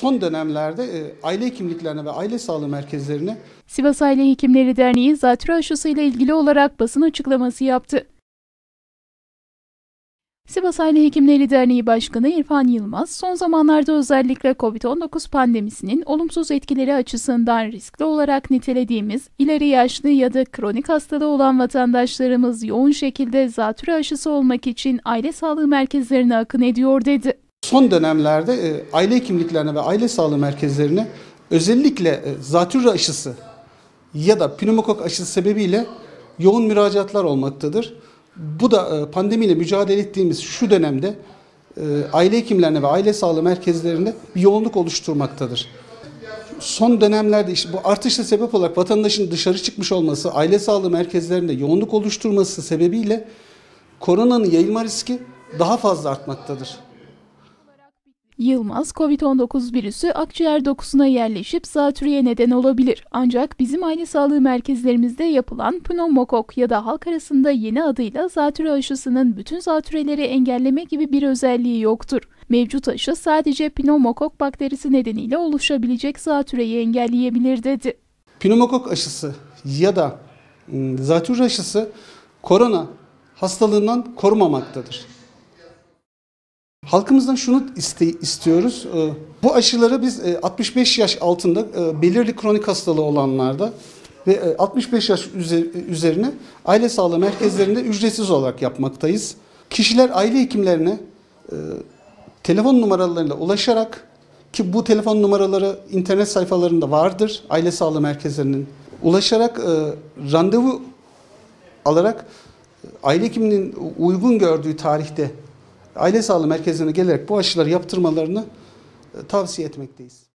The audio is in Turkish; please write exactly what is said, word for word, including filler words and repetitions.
son dönemlerde e, aile hekimliklerine ve aile sağlığı merkezlerine Sivas Aile Hekimleri Derneği zatürre aşısıyla ilgili olarak basın açıklaması yaptı. Sivas Aile Hekimleri Derneği Başkanı İrfan Yılmaz, son zamanlarda özellikle kovid on dokuz pandemisinin olumsuz etkileri açısından riskli olarak nitelediğimiz ileri yaşlı ya da kronik hastalığı olan vatandaşlarımız yoğun şekilde zatürre aşısı olmak için aile sağlığı merkezlerine akın ediyor dedi. Son dönemlerde e, aile hekimliklerine ve aile sağlığı merkezlerine özellikle e, zatürre aşısı ya da pneumokok aşısı sebebiyle yoğun müracaatlar olmaktadır. Bu da e, pandemiyle mücadele ettiğimiz şu dönemde e, aile hekimlerine ve aile sağlığı merkezlerinde bir yoğunluk oluşturmaktadır. Son dönemlerde işte bu artışa sebep olarak vatandaşın dışarı çıkmış olması, aile sağlığı merkezlerinde yoğunluk oluşturması sebebiyle koronanın yayılma riski daha fazla artmaktadır. Yılmaz, kovid on dokuz virüsü akciğer dokusuna yerleşip zatürreye neden olabilir. Ancak bizim aile sağlığı merkezlerimizde yapılan pneumokok ya da halk arasında yeni adıyla zatürre aşısının bütün zatürreleri engelleme gibi bir özelliği yoktur. Mevcut aşı sadece pneumokok bakterisi nedeniyle oluşabilecek zatürreyi engelleyebilir dedi. Pneumokok aşısı ya da zatürre aşısı korona hastalığından korumamaktadır. Halkımızdan şunu iste, istiyoruz. Bu aşıları biz altmış beş yaş altında belirli kronik hastalığı olanlarda ve altmış beş yaş üzerine aile sağlığı merkezlerinde ücretsiz olarak yapmaktayız. Kişiler aile hekimlerine telefon numaralarıyla ulaşarak, ki bu telefon numaraları internet sayfalarında vardır, aile sağlığı merkezlerinin ulaşarak randevu alarak aile hekiminin uygun gördüğü tarihte aile sağlığı merkezlerine gelerek bu aşıları yaptırmalarını tavsiye etmekteyiz.